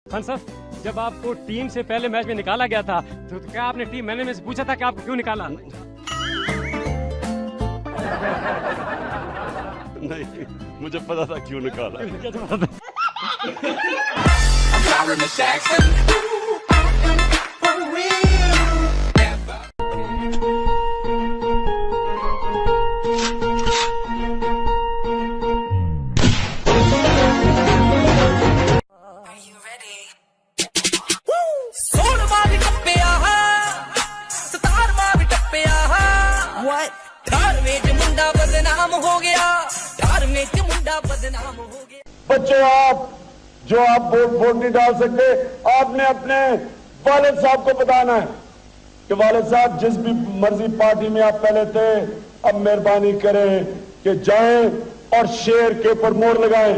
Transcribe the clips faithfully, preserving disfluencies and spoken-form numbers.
खान साहब, जब आपको टीम से पहले मैच में निकाला गया था तो क्या आपने टीम मैनेजमेंट से पूछा था कि आपको क्यों निकाला? नहीं, मुझे पता था क्यों निकाला। बच्चों, आप जो आप वोट वोट नहीं डाल सकते, आपने अपने वालिद साहब को बताना है कि वालिद साहब जिस भी मर्जी पार्टी में आप पहले थे, अब मेहरबानी करें कि जाएं और शेर के ऊपर मोहर लगाएं।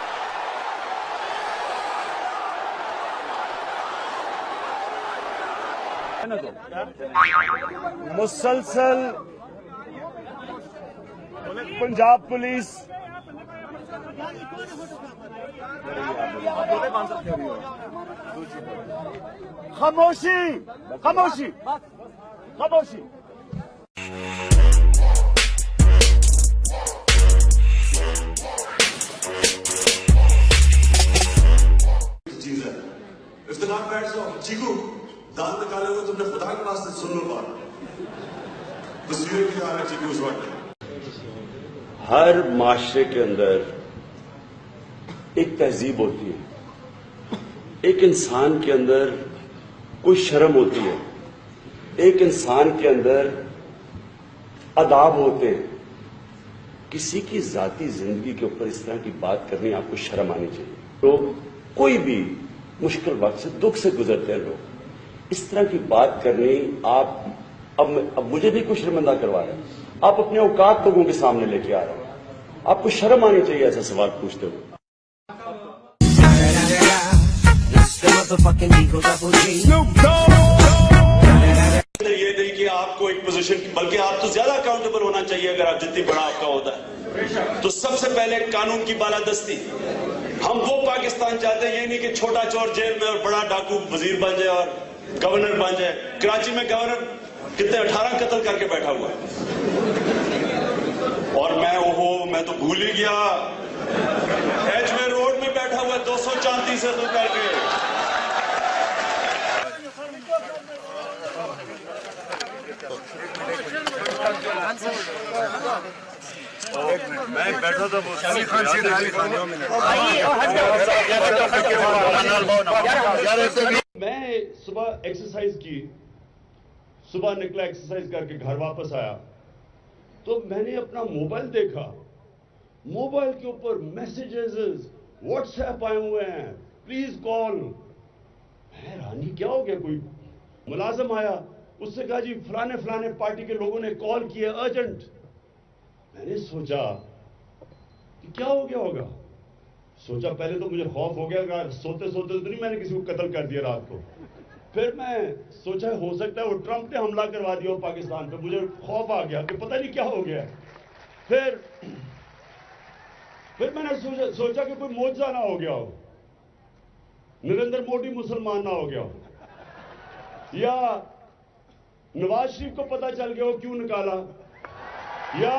मुसलसल पंजाब पुलिस खामोशी खामोशी खामोशी चीज है। इफ्तिखार बैठ जाओ, चीकू दाल निकाले हुए तुमने खुदा के पास सुन लो बात। तस्वीर की आ रहा है चीकू उस वक्त। हर माशरे के अंदर एक तहजीब होती है, एक इंसान के अंदर कोई शर्म होती है, एक इंसान के अंदर अदाब होते हैं। किसी की जाती जिंदगी के ऊपर इस तरह की बात करनी आपको शर्म आनी चाहिए। तो कोई भी मुश्किल वक्त से, दुख से गुजरते हैं लोग, इस तरह की बात करनी आप अब, अब मुझे भी कुछ शर्मिंदा करवा रहे हैं। आप अपने औकात लोगों के सामने लेके आ रहे हैं। आपको शर्म आनी चाहिए ऐसा सवाल पूछते हुए। ये नहीं कि आपको एक पोजीशन, बल्कि आप तो ज्यादा अकाउंटेबल होना चाहिए। अगर आप जितनी बड़ा आपका होता है तो सबसे पहले कानून की बालादस्ती। हम वो पाकिस्तान चाहते हैं, ये नहीं कि छोटा चोर जेल में और बड़ा डाकू वजीर बन जाए और गवर्नर बन जाए। कराची में गवर्नर कितने अठारह कत्ल करके बैठा हुआ है और मैं ओहो मैं तो भूल ही गया, एच में रोड में बैठा हुआ दो सौ चांतीस से तो करके। मैं बैठा था मैं सुबह एक्सरसाइज की, सुबह निकला एक्सरसाइज करके घर वापस आया तो मैंने अपना मोबाइल देखा। मोबाइल के ऊपर मैसेजेस व्हाट्सएप आए हुए हैं, प्लीज कॉल। हैरानी, क्या हो गया? कोई मुलाजिम आया, उससे कहा जी फलाने फलाने पार्टी के लोगों ने कॉल किया अर्जेंट। मैंने सोचा कि क्या हो गया होगा। सोचा, पहले तो मुझे खौफ हो गया, सोते सोते तो नहीं मैंने किसी को कत्ल कर दिया रात को। फिर मैं सोचा हो सकता है वो ट्रंप ने हमला करवा दिया हो पाकिस्तान पे। मुझे खौफ आ गया कि पता नहीं क्या हो गया। फिर फिर मैंने सोचा सोचा कि कोई मौजूदा ना हो गया हो, नरेंद्र मोदी मुसलमान ना हो गया हो, या नवाज शरीफ को पता चल गया हो क्यों निकाला, या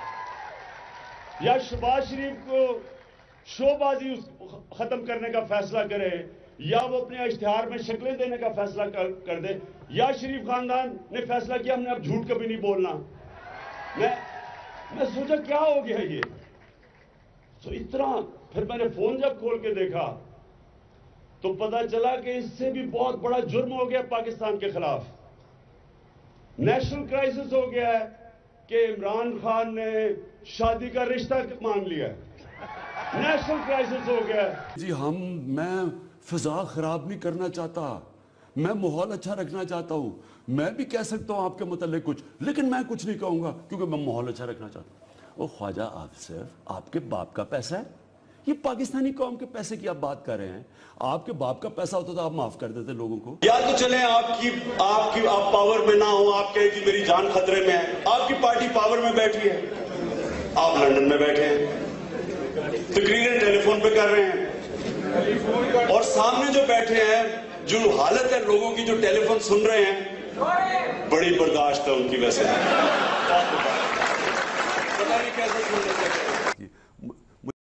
या शहबाज शरीफ को शोबाजी खत्म करने का फैसला करे, या वो अपने इश्तिहार में शक्लें देने का फैसला कर, कर दे, या शरीफ खानदान ने फैसला किया हमने अब झूठ कभी नहीं बोलना। मैं मैं सोचा क्या हो गया ये। तो इतना फिर मैंने फोन जब खोल के देखा तो पता चला कि इससे भी बहुत बड़ा जुर्म हो गया पाकिस्तान के खिलाफ। नेशनल क्राइसिस हो गया है कि इमरान खान ने शादी का रिश्ता मांग लिया है। नेशनल क्राइसिस हो गया है जी। हम मैं फिजा खराब नहीं करना चाहता, मैं माहौल अच्छा रखना चाहता हूँ। मैं भी कह सकता हूँ आपके मुतालिक कुछ, लेकिन मैं कुछ नहीं कहूँगा क्योंकि मैं माहौल अच्छा रखना चाहता हूँ। ओ ख्वाजा आसिफ, आपके बाप का पैसा है, ये पाकिस्तानी कौम के पैसे की आप बात कर रहे हैं। आपके बाप का पैसा होता तो आप माफ कर देते लोगों को। या तो चले आपकी आपकी आप पावर में ना हो, आप कहे कि मेरी जान खतरे में है, आपकी पार्टी पावर में बैठी है, आप लंदन में बैठे हैं, तकरीरें टेलीफोन पे कर रहे हैं, और सामने जो बैठे हैं, जो हालत है लोगों की, जो टेलीफोन सुन रहे हैं, बड़ी बर्दाश्त है उनकी। वैसे पता नहीं कैसे सुन लेते हैं।